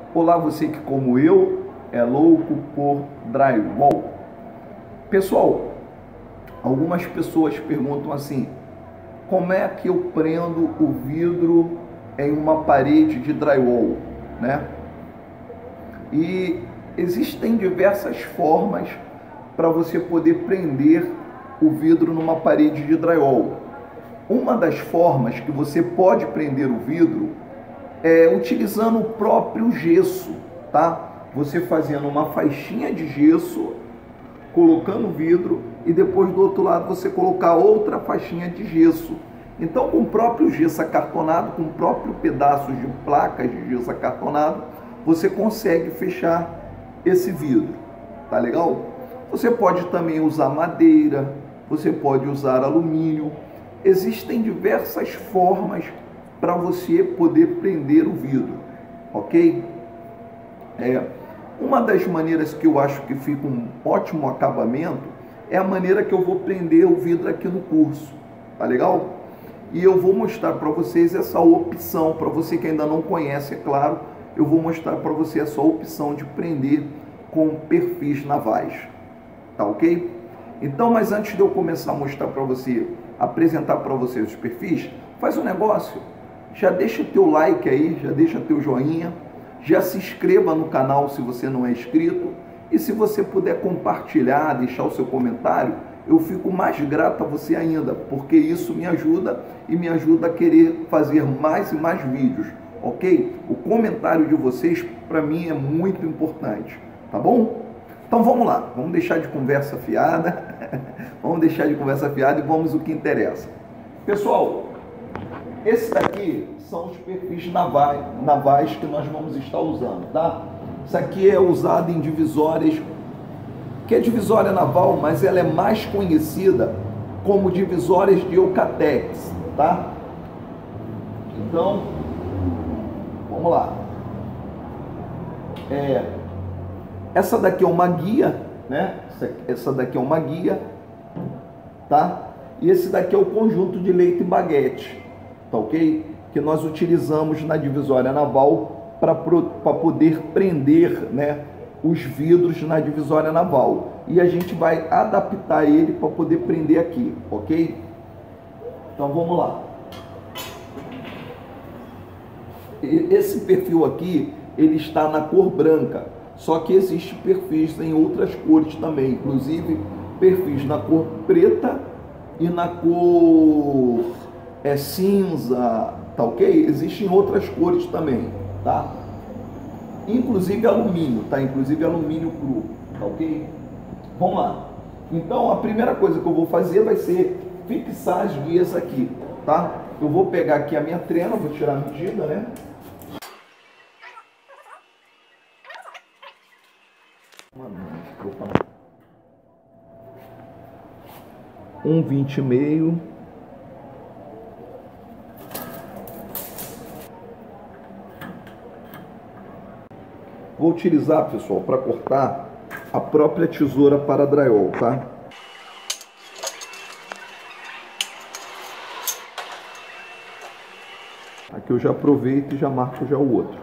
Olá, você que como eu é louco por drywall. Pessoal, algumas pessoas perguntam assim: como é que eu prendo o vidro em uma parede de drywall, né? E existem diversas formas para você poder prender o vidro numa parede de drywall. Uma das formas que você pode prender o vidro é utilizando o próprio gesso, tá? Você fazendo uma faixinha de gesso, colocando o vidro e depois do outro lado você colocar outra faixinha de gesso. Então, com o próprio gesso acartonado, com o próprio pedaço de placas de gesso acartonado, você consegue fechar esse vidro, tá legal? Você pode também usar madeira, você pode usar alumínio. Existem diversas formas para você poder prender o vidro, ok? Uma das maneiras que eu acho que fica um ótimo acabamento é a maneira que eu vou prender o vidro aqui no curso, tá legal? E eu vou mostrar para vocês essa opção, para você que ainda não conhece, é claro, eu vou mostrar para você essa opção de prender com perfis navais, tá ok? Então, mas antes de eu começar a mostrar para você, apresentar para você os perfis, faz um negócio, já deixa o teu like aí, já deixa teu joinha, já se inscreva no canal se você não é inscrito, e se você puder compartilhar, deixar o seu comentário, eu fico mais grato a você ainda, porque isso me ajuda e me ajuda a querer fazer mais e mais vídeos, ok? O comentário de vocês para mim é muito importante, tá bom? Então vamos lá, vamos deixar de conversa fiada, vamos deixar de conversa fiada e vamos ao que interessa. Pessoal, esse daqui são os perfis navais que nós vamos estar usando, tá? Isso aqui é usado em divisórias, que é divisória naval, mas ela é mais conhecida como divisórias de Eucatex, tá? Então, vamos lá. Essa daqui é uma guia, né? Essa daqui é uma guia, tá? E esse daqui é o conjunto de leito e baguete, tá ok? Que nós utilizamos na divisória naval para poder prender, né, os vidros na divisória naval. E a gente vai adaptar ele para poder prender aqui, ok? Então vamos lá. Esse perfil aqui, ele está na cor branca, só que existe perfis em outras cores também, inclusive perfis na cor preta e na cor cinza, tá ok? Existem outras cores também, tá? Inclusive alumínio, tá? Inclusive alumínio cru, tá ok? Vamos lá. Então a primeira coisa que eu vou fazer vai ser fixar as guias aqui, tá? Eu vou pegar aqui a minha trena, vou tirar a medida, né? Opa. 1,20,5. Vou utilizar, pessoal, para cortar a própria tesoura para drywall, tá? Aqui eu já aproveito e já marco já o outro.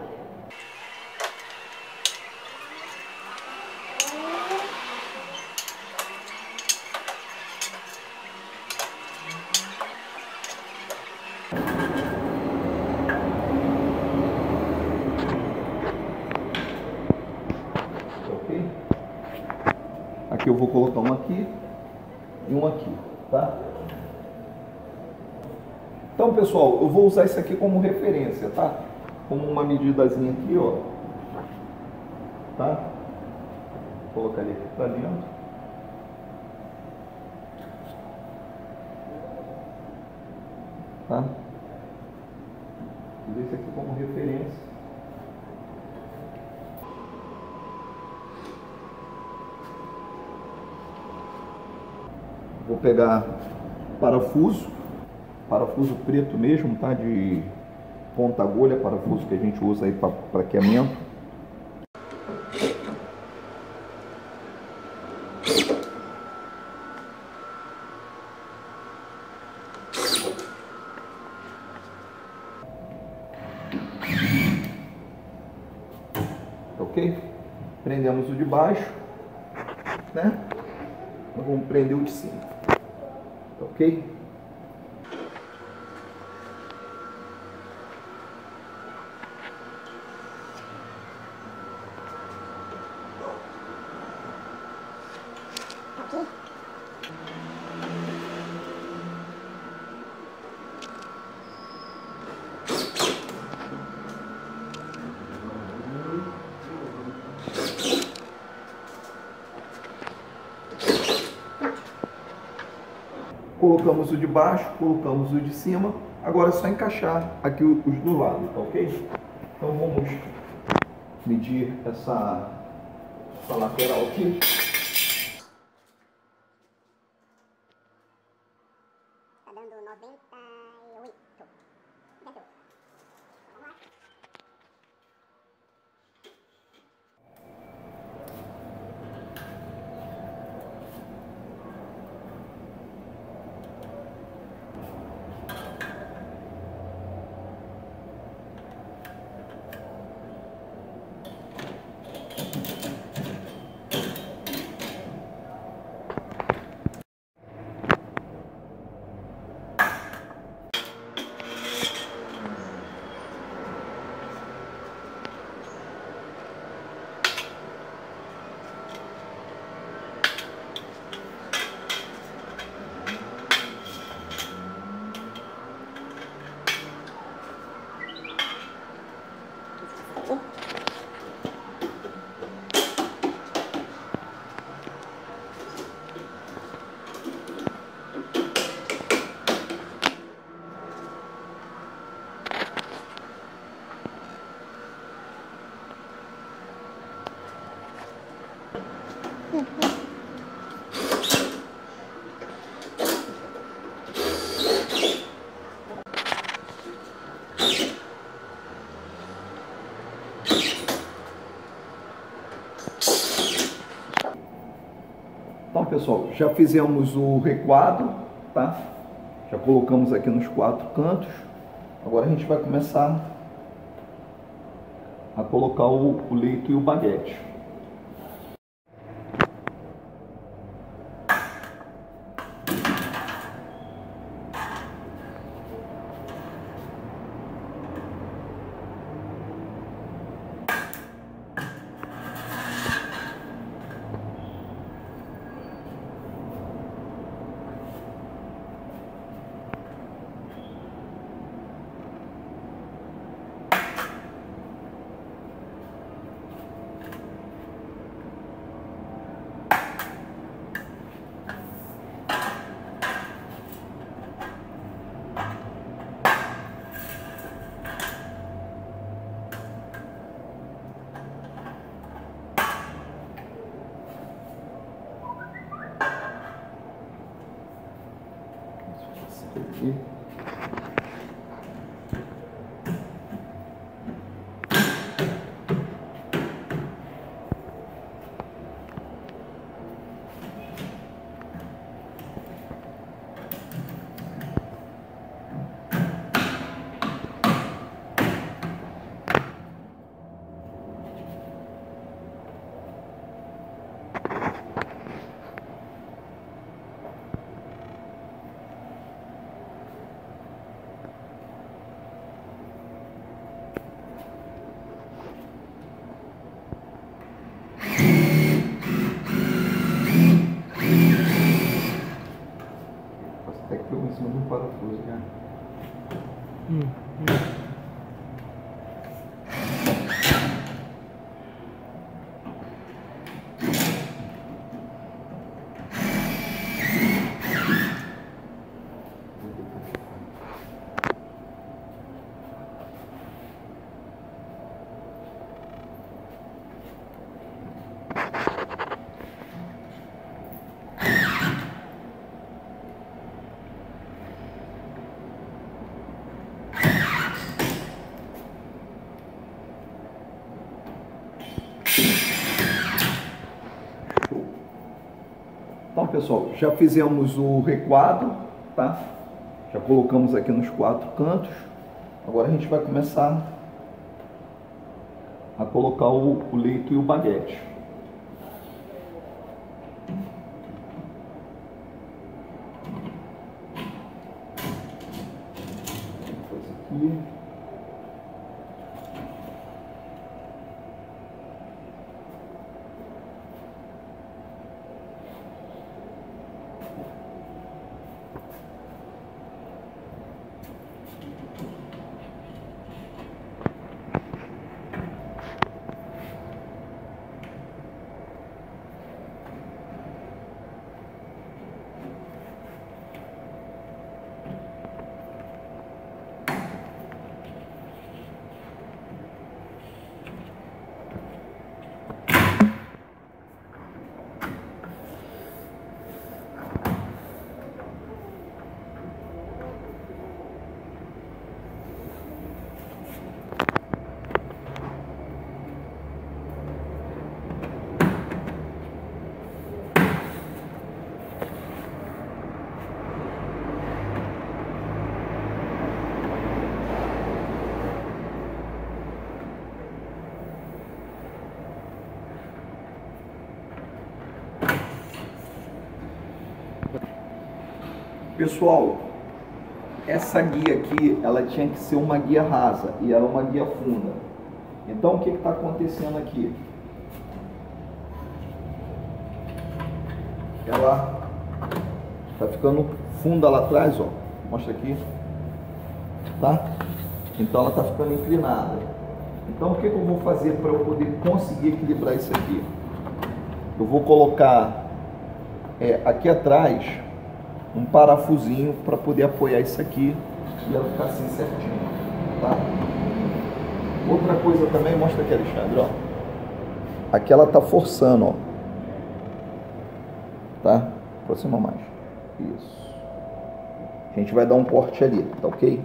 Aqui eu vou colocar um aqui e um aqui, tá? Então, pessoal, eu vou usar isso aqui como referência, tá? Como uma medidazinha aqui, ó. Tá? Vou colocar ele aqui pra dentro. Tá? Vou usar isso aqui como referência. Vou pegar parafuso preto mesmo, tá? De ponta agulha, parafuso que a gente usa aí para praqueamento. ok? Prendemos o de baixo, né? Então vamos prender o de cima, ok? Colocamos o de baixo, colocamos o de cima. Agora é só encaixar aqui os do lado, tá ok? Então vamos medir essa lateral aqui. Tá dando 98. Dentro. Vamos lá. Então, pessoal, já fizemos o requadro, tá? Já colocamos aqui nos 4 cantos. Agora a gente vai começar a colocar o leito e o baguete. Aqui. Até que pegou em cima de um parafuso, né? Então, pessoal, já fizemos o requadro, tá? Já colocamos aqui nos 4 cantos. Agora a gente vai começar a colocar o leito e o baguete. Coisa aqui. Pessoal, essa guia aqui, ela tinha que ser uma guia rasa e ela é uma guia funda. Então, o que está acontecendo aqui? Ela está ficando funda lá atrás, ó. Mostra aqui. Tá? Então, ela está ficando inclinada. Então, o que eu vou fazer para eu poder conseguir equilibrar isso aqui? Eu vou colocar aqui atrás um parafusinho para poder apoiar isso aqui e ela ficar assim certinho, tá? Outra coisa também, mostra aqui, Alexandre, ó. Aqui ela tá forçando, ó. Tá? Aproxima mais. Isso. A gente vai dar um corte ali, tá ok?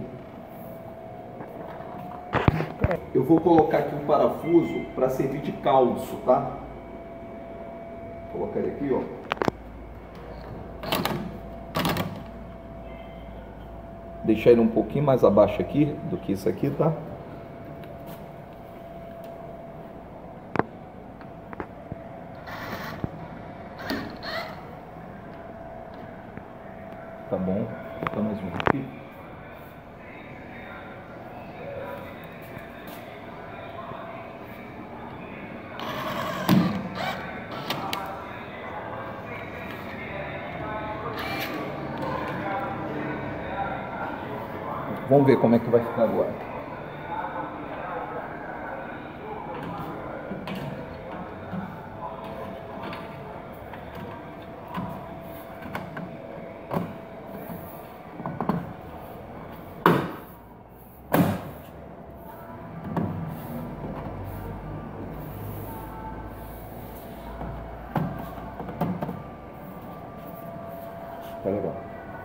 Eu vou colocar aqui um parafuso para servir de calço, tá? Vou colocar ele aqui, ó. Deixar ele um pouquinho mais abaixo aqui do que isso aqui, tá? Tá bom. Vou mais um aqui. Vamos ver como é que vai ficar agora. Tá legal.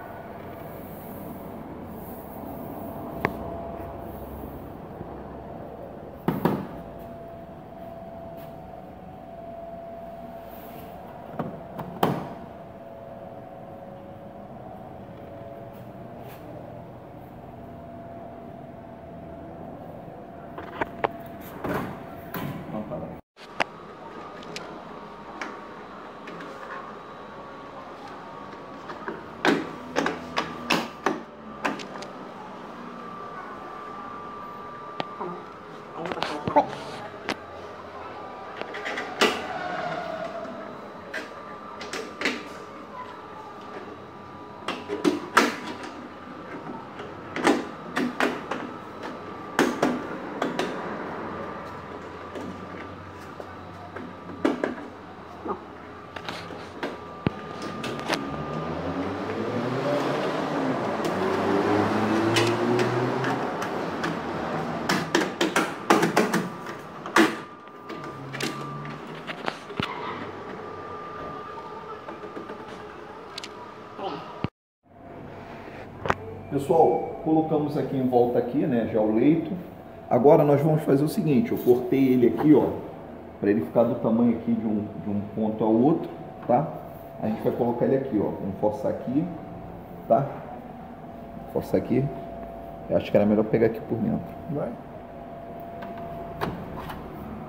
Pessoal, colocamos aqui em volta aqui, né, já o leito. Agora nós vamos fazer o seguinte, eu cortei ele aqui, ó, para ele ficar do tamanho aqui de um ponto ao outro, tá? A gente vai colocar ele aqui, ó, vamos forçar aqui, tá? Forçar aqui. Eu acho que era melhor pegar aqui por dentro. Vai.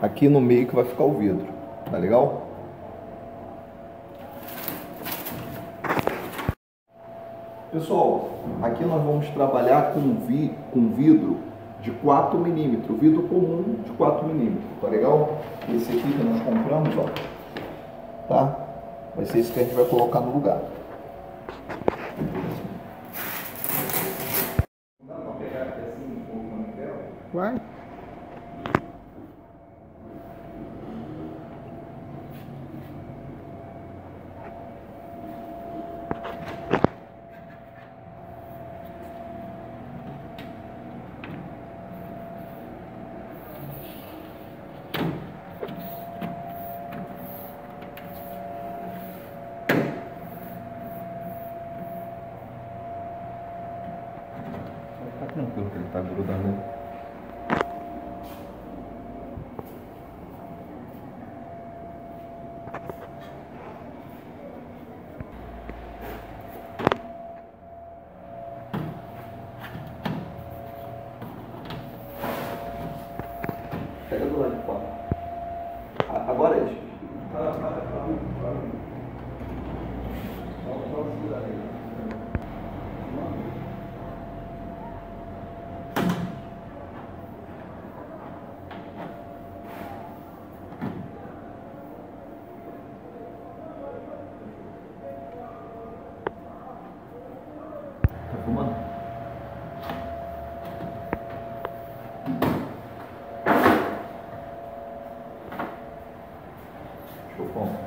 aqui no meio que vai ficar o vidro, tá legal? Pessoal, aqui nós vamos trabalhar com vidro de 4 milímetros, vidro comum de 4 milímetros, tá legal? Esse aqui que nós compramos, ó, tá? Vai ser esse que a gente vai colocar no lugar. Dá pra pegar aqui assim, colocando ferro? Vai. Tá tranquilo que ele tá grudando. Pega do lado de fora. Agora é isso. Tá fumando? Deixa eu fumar.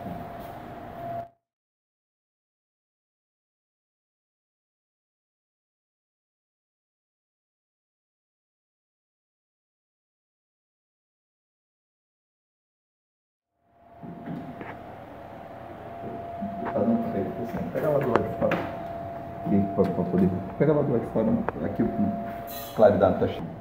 Tá dando pra ele, assim. Pega lá do lado de fora. Aqui, pra poder. Pega lá do lado de fora. Aqui, claridade tá cheia.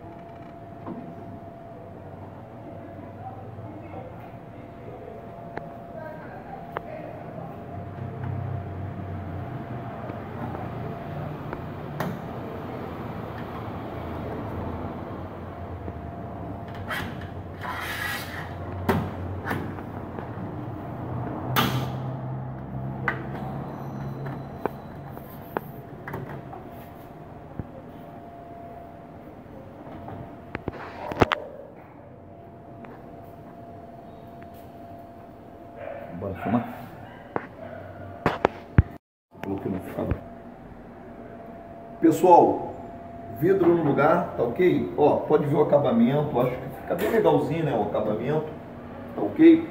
Bora fumar? Coloquei no ficava. Pessoal, vidro no lugar, tá ok? Ó, pode ver o acabamento, acho que fica bem legalzinho, né? O acabamento, tá ok?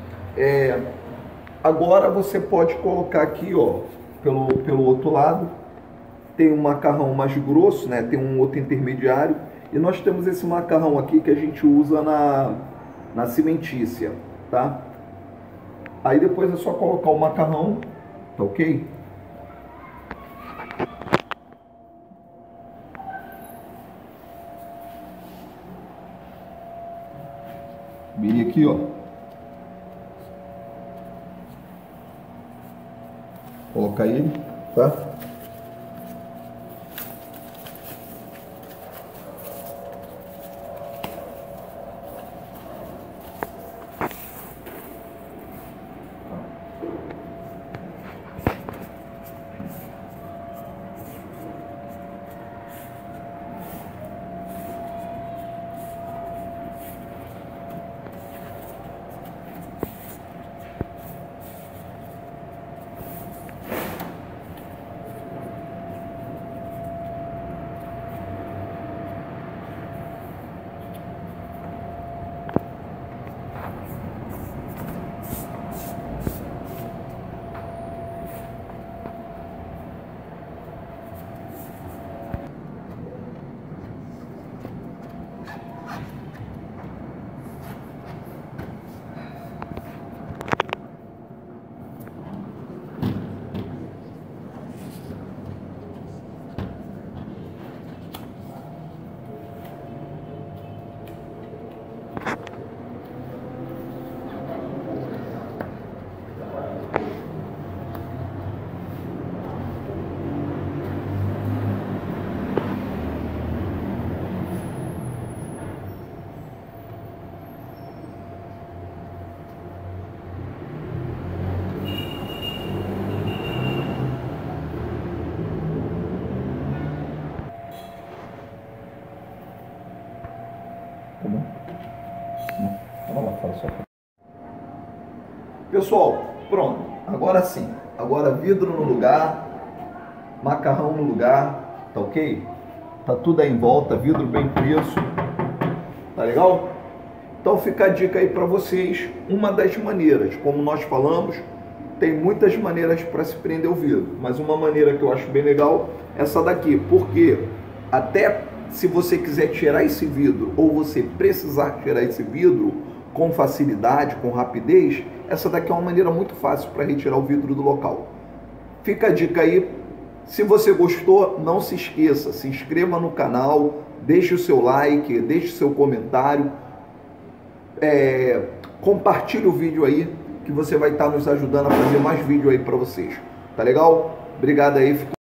Agora você pode colocar aqui, ó, pelo outro lado, tem um macarrão mais grosso, né? Tem um outro intermediário, e nós temos esse macarrão aqui que a gente usa na cimentícia, tá? Aí depois é só colocar o macarrão, tá ok? Vem aqui, ó. Colocar ele, tá? Vamos lá, fala só. Pessoal, pronto. Agora sim. Agora vidro no lugar, macarrão no lugar, tá ok? Tá tudo aí em volta, vidro bem preso. Tá legal? Então fica a dica aí para vocês, uma das maneiras, como nós falamos, tem muitas maneiras para se prender o vidro, mas uma maneira que eu acho bem legal é essa daqui, porque até se você quiser tirar esse vidro ou você precisar tirar esse vidro com facilidade, com rapidez, essa daqui é uma maneira muito fácil para retirar o vidro do local. Fica a dica aí. Se você gostou, não se esqueça, se inscreva no canal, deixe o seu like, deixe o seu comentário, compartilhe o vídeo aí, que você vai estar nos ajudando a fazer mais vídeo aí para vocês. Tá legal? Obrigado aí.